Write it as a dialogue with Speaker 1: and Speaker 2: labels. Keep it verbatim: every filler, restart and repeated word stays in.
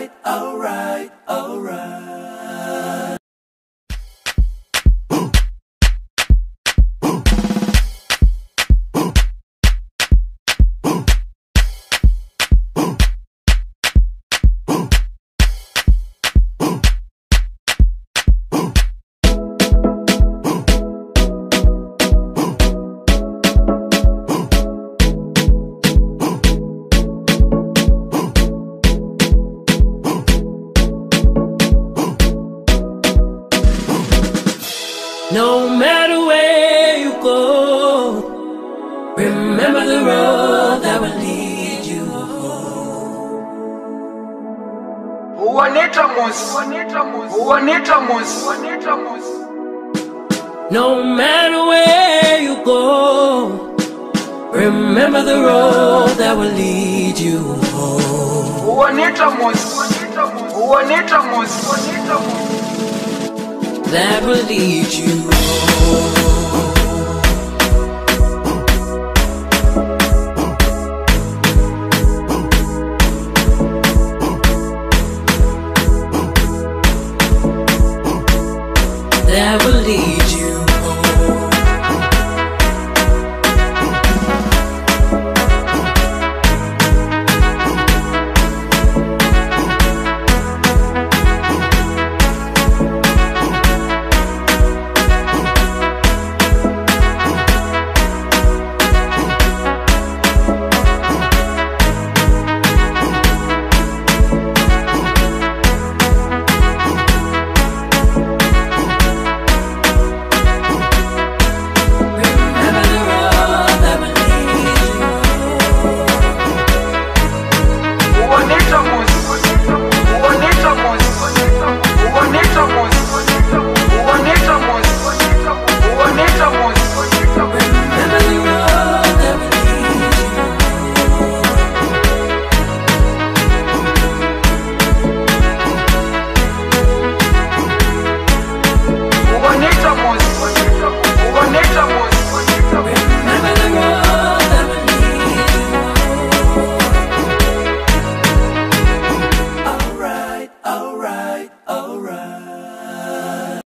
Speaker 1: alright, alright, alright. No matter where you go, remember the road that will lead you home. No matter where you go, remember the road that will lead you home. That will lead you home. That will lead you